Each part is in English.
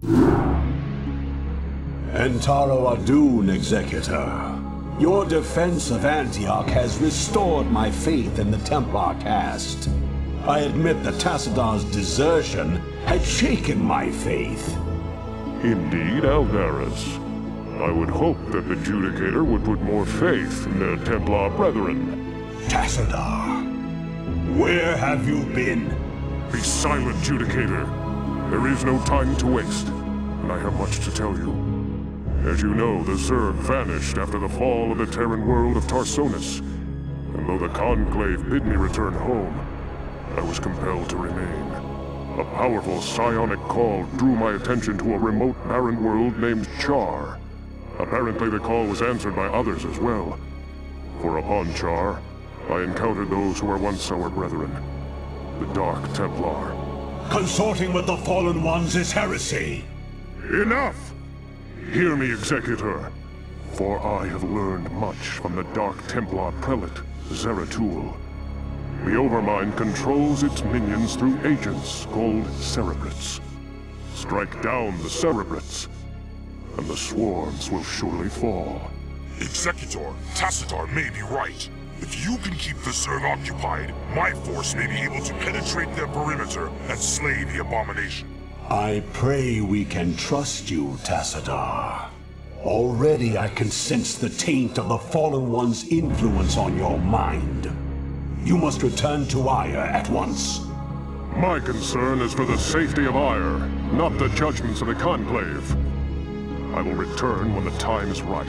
Entaro Adun, Executor. Your defense of Antioch has restored my faith in the Templar caste. I admit that Tassadar's desertion had shaken my faith. Indeed, Alvarez. I would hope that the Judicator would put more faith in their Templar brethren. Tassadar, where have you been? Be silent, Judicator. There is no time to waste, and I have much to tell you. As you know, the Zerg vanished after the fall of the Terran world of Tarsonis, and though the Conclave bid me return home, I was compelled to remain. A powerful psionic call drew my attention to a remote barren world named Char. Apparently the call was answered by others as well. For upon Char, I encountered those who were once our brethren, the Dark Templar. Consorting with the Fallen Ones is heresy! Enough! Hear me, Executor, for I have learned much from the Dark Templar Prelate, Zeratul. The Overmind controls its minions through agents called Cerebrates. Strike down the Cerebrates, and the swarms will surely fall. Executor, Tassadar may be right. If you can keep the Zerg occupied, my force may be able to penetrate their perimeter and slay the abomination. I pray we can trust you, Tassadar. Already I can sense the taint of the Fallen One's influence on your mind. You must return to Ire at once. My concern is for the safety of Ire, not the judgments of the Conclave. I will return when the time is right.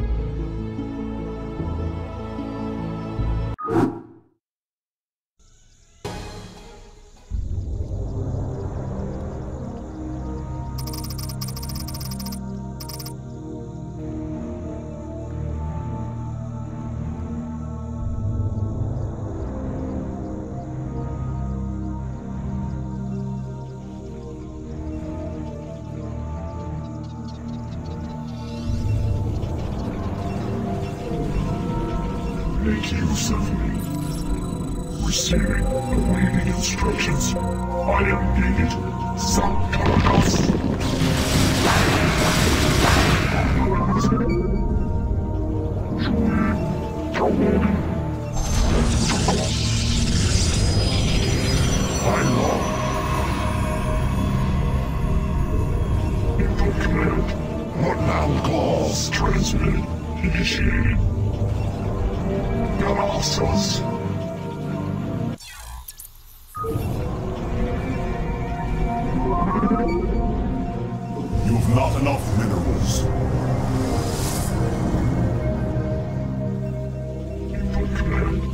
Make use of me. Receiving awaiting instructions. I am needed. Protoss. I love. Input command. What now calls transmitted. Initiated. Protoss. You've not enough minerals. Input command.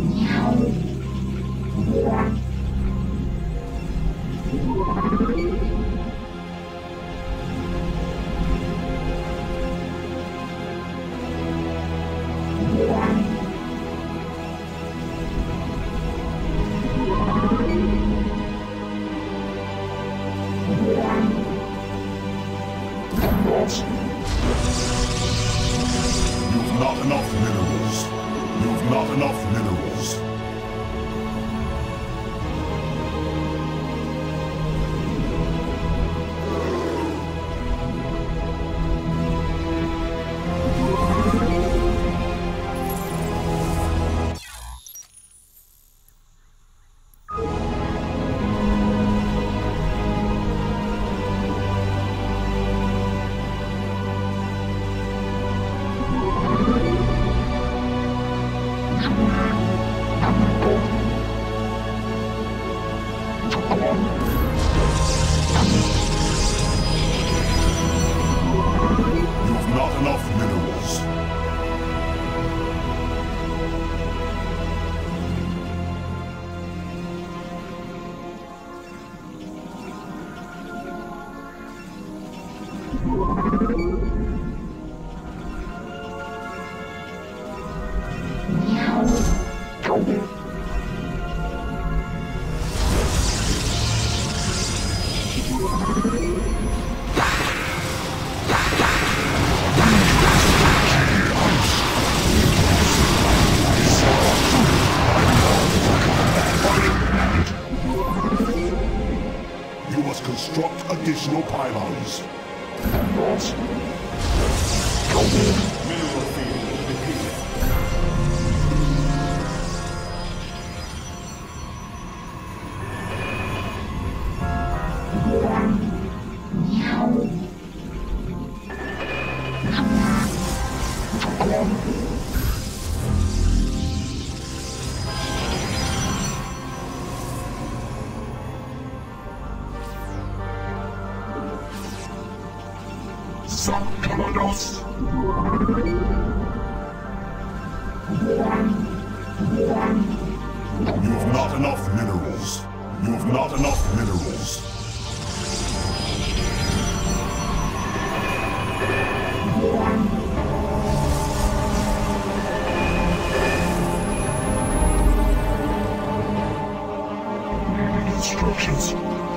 You've not enough minerals. You've not enough minerals. You've not enough minerals. You must construct additional additional pylons. Mineral field depleted. Protoss. You have not enough minerals. You have not enough minerals. Instructions.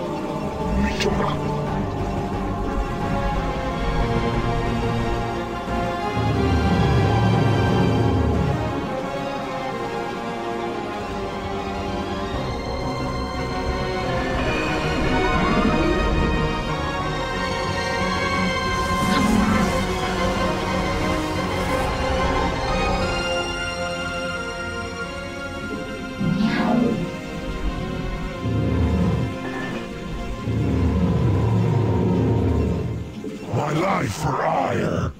My life for ire.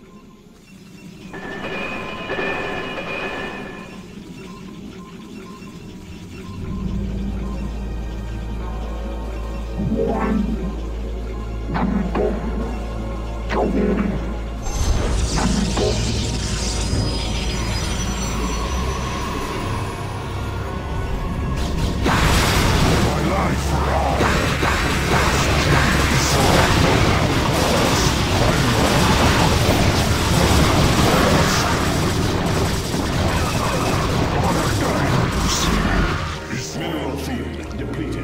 Mineral field depleted.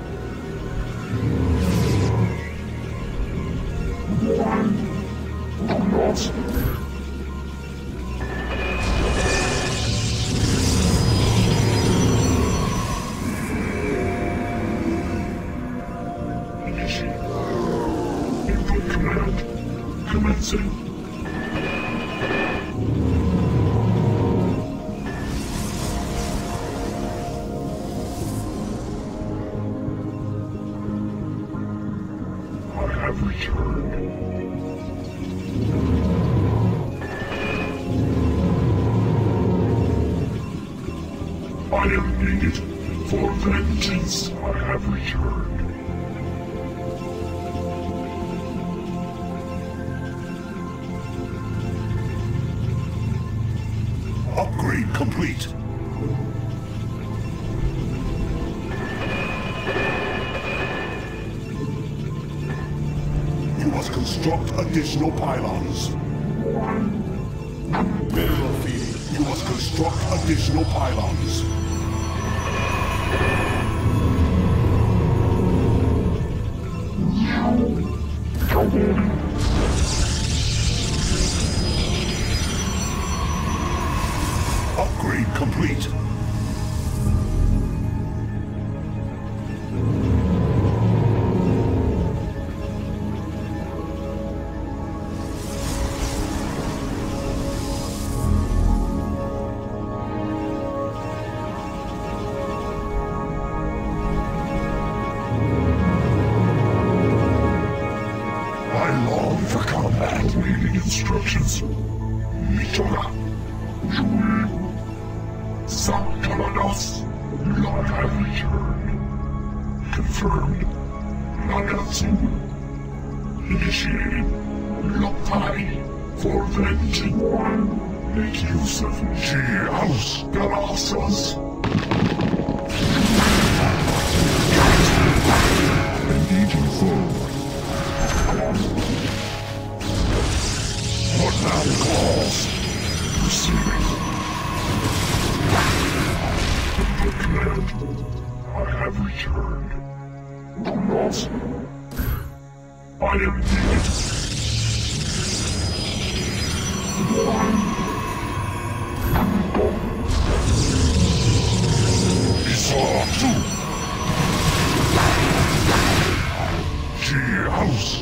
Input command. Commencing. I have returned. I am needed for vengeance. I have returned. Upgrade complete. You must construct additional pylons. Mineral field. You must construct additional pylons. Upgrade complete. I long for combat. Reading instructions. Mitora. Protoss. Lord have returned. Confirmed. Nagatsu. Initiating. Lokai. For vengeance. Make use of G-House Galassas. Engaging forward. What now calls? Receiving. Command. I have returned. Protoss. I am needed. Saw 2. Lucky House.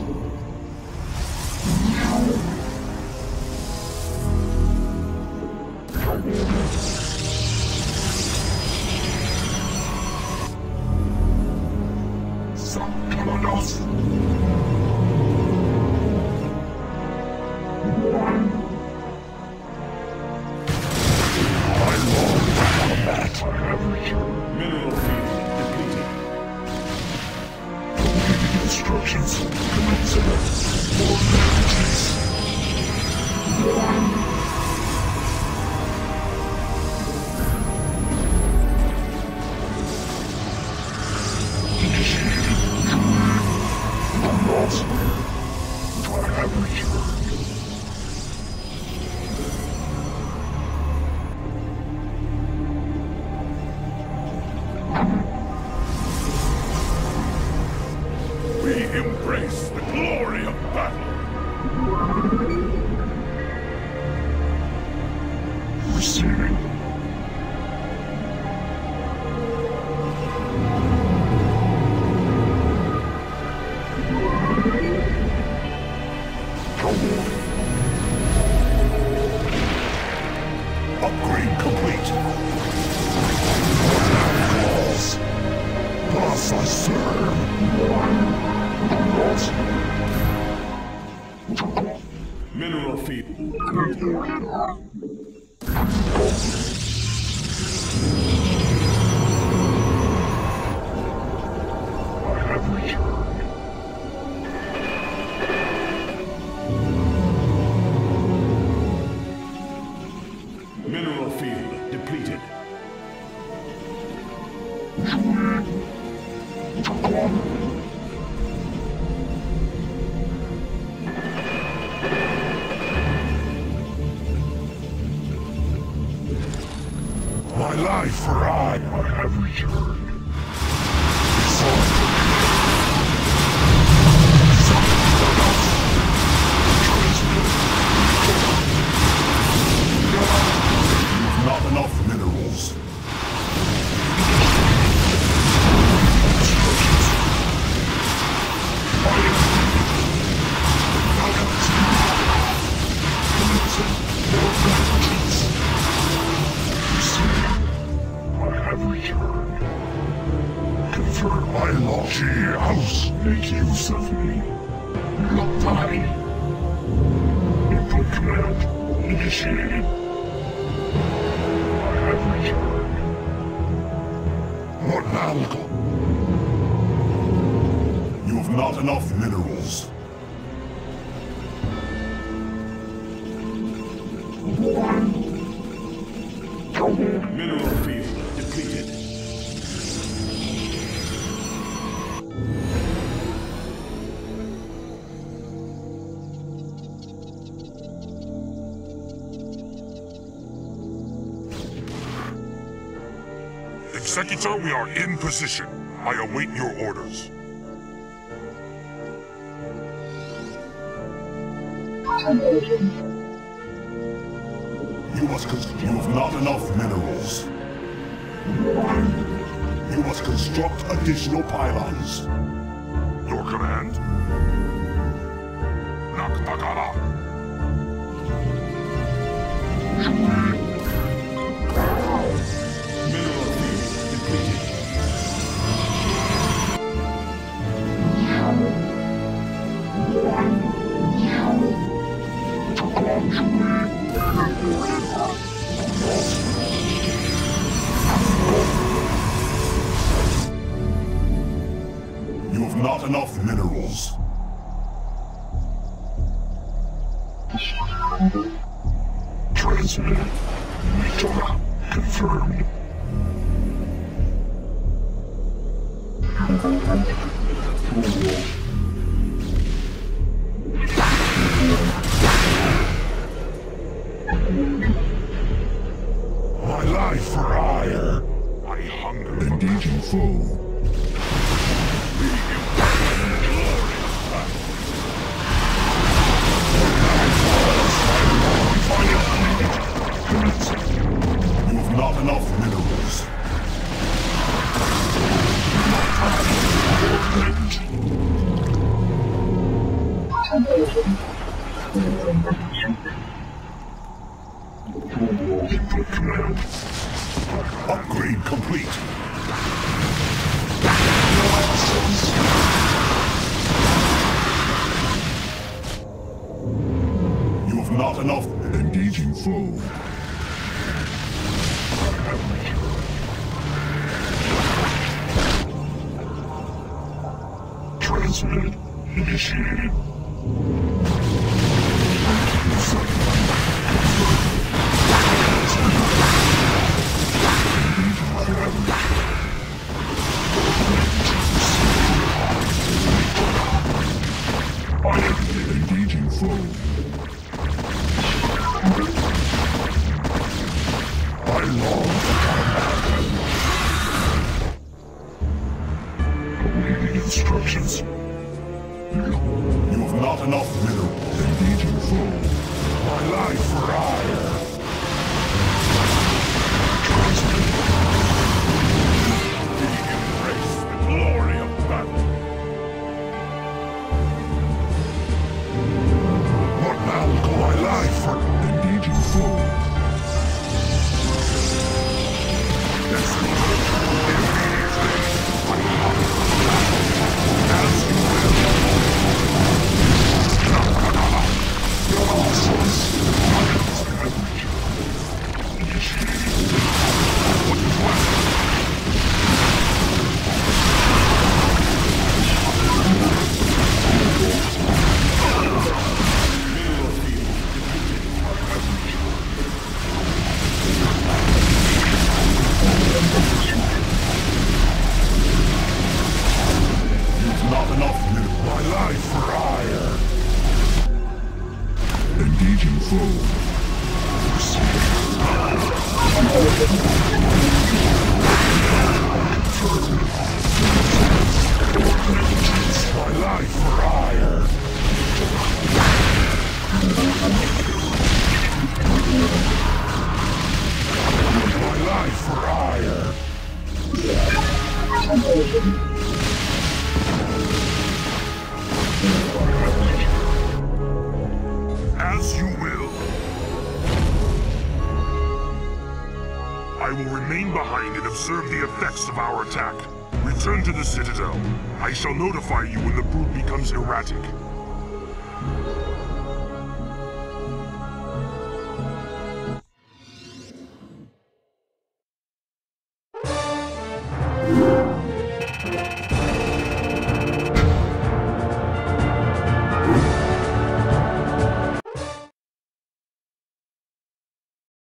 Protoss. I long for combat. Mineral field depleted. Awaiting instructions. Consider more messages. We embrace the glory of battle. Receiving. Upgrade complete. Claws. Thus I serve. Mineral field. I have returned. Mineral field depleted. My life for I have returned. Not enough minerals. I have returned. Confirm my lucky house. Make use of me. Not die. Input command initiated. I have returned. What now? You have not enough minerals. Mineral field depleted. Executor, we are in position. I await your orders. You have not enough minerals. You must construct additional pylons. Your command? Naktakara. Mineral field depleted. You have not enough minerals. Transmitted. Mitola confirmed. My life for hire. I hunger. Engaging foe. You have not enough minerals. Input command. Upgrade complete. You have not enough. Engaging foe. Transmit initiated. Engaging foe. I long awaiting instructions. You have not enough mineral. Engaging foe. My life for hire. Transmit. Embrace the glory of battle. What now will call my life for engaging foe? Engaging foe. My life for hire. My life for hire. As you will. I will remain behind and observe the effects of our attack. Return to the Citadel. I shall notify you when the brood becomes erratic.